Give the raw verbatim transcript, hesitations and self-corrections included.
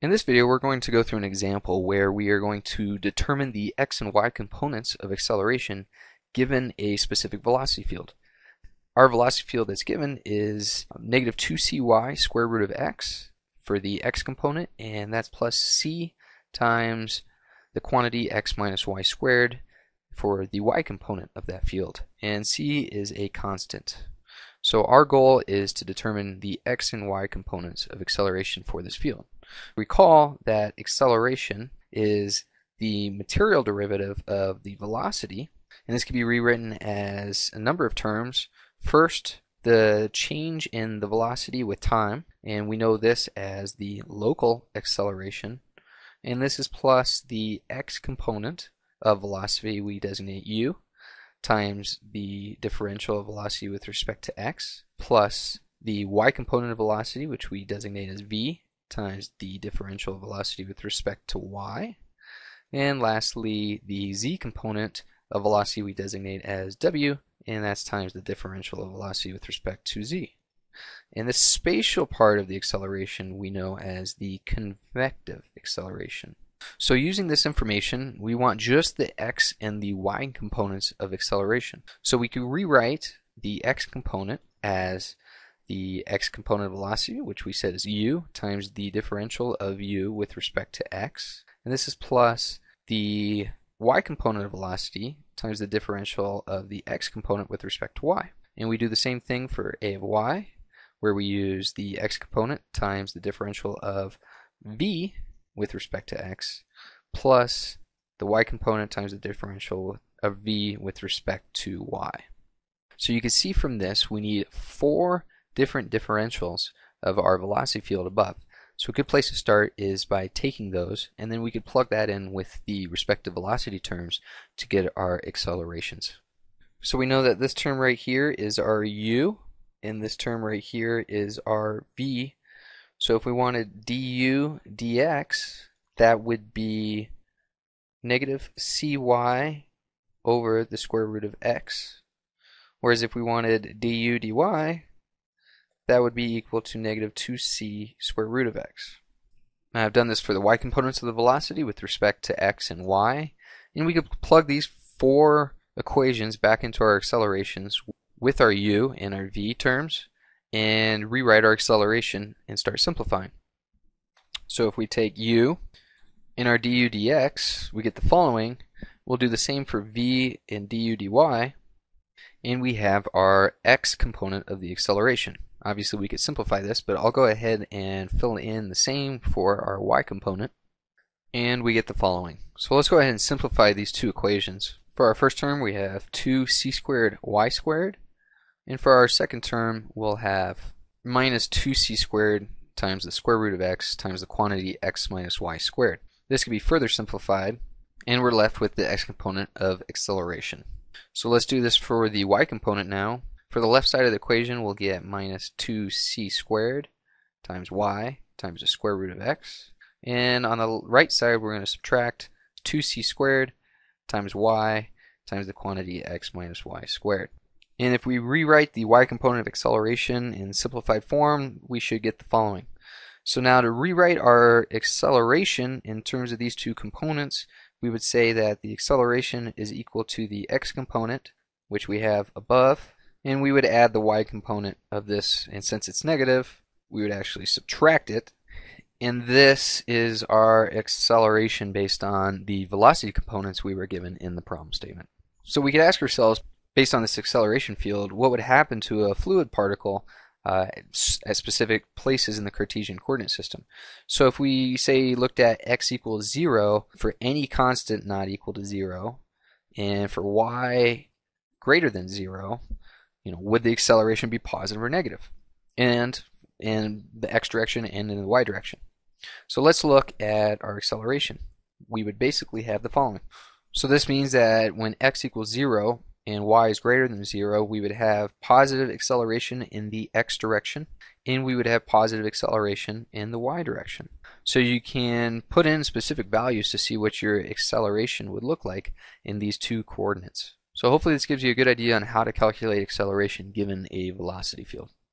In this video, we're going to go through an example where we are going to determine the x and y components of acceleration given a specific velocity field. Our velocity field that's given is negative two c y square root of x for the x component, and that's plus c times the quantity x minus y squared for the y component of that field. And c is a constant. So our goal is to determine the x and y components of acceleration for this field. Recall that acceleration is the material derivative of the velocity, and this can be rewritten as a number of terms. First, the change in the velocity with time, and we know this as the local acceleration, and this is plus the x component of velocity, we designate u, times the differential of velocity with respect to x, plus the y component of velocity, which we designate as v, times the differential velocity with respect to y, and lastly the z component of velocity we designate as w, and that's times the differential of velocity with respect to z. And the spatial part of the acceleration we know as the convective acceleration. So using this information, we want just the x and the y components of acceleration. So we could rewrite the x component as the x component of velocity, which we said is u, times the differential of u with respect to x. And this is plus the y component of velocity times the differential of the x component with respect to y. And we do the same thing for a of y, where we use the x component times the differential of v with respect to x, plus the y component times the differential of v with respect to y. So you can see from this we need four different differentials of our velocity field above. So a good place to start is by taking those, and then we could plug that in with the respective velocity terms to get our accelerations. So we know that this term right here is our u, and this term right here is our v. So if we wanted du dx, that would be negative cy over the square root of x. Whereas if we wanted du dy, that would be equal to negative two c square root of x. Now I've done this for the y components of the velocity with respect to x and y, and we could plug these four equations back into our accelerations with our u and our v terms and rewrite our acceleration and start simplifying. So if we take u in our du dx, we get the following. We'll do the same for v and du dy, and we have our x component of the acceleration. Obviously we could simplify this, but I'll go ahead and fill in the same for our y component, and we get the following. So let's go ahead and simplify these two equations. For our first term we have two c squared y squared, and for our second term we'll have minus two c squared times the square root of x times the quantity x minus y squared. This can be further simplified, and we're left with the x component of acceleration. So let's do this for the y component now. For the left side of the equation, we'll get minus two c squared times y times the square root of x. And on the right side, we're going to subtract two c squared times y times the quantity x minus y squared. And if we rewrite the y component of acceleration in simplified form, we should get the following. So now to rewrite our acceleration in terms of these two components, we would say that the acceleration is equal to the x component, which we have above, and we would add the y component of this, and since it's negative, we would actually subtract it. And this is our acceleration based on the velocity components we were given in the problem statement. So we could ask ourselves, based on this acceleration field, what would happen to a fluid particle uh, at specific places in the Cartesian coordinate system. So if we say looked at x equals zero for any constant not equal to zero, and for y greater than zero, you know, would the acceleration be positive or negative? And in the x direction and in the y direction. So let's look at our acceleration. We would basically have the following. So this means that when x equals zero and y is greater than zero, we would have positive acceleration in the x direction, and we would have positive acceleration in the y direction. So you can put in specific values to see what your acceleration would look like in these two coordinates. So hopefully this gives you a good idea on how to calculate acceleration given a velocity field.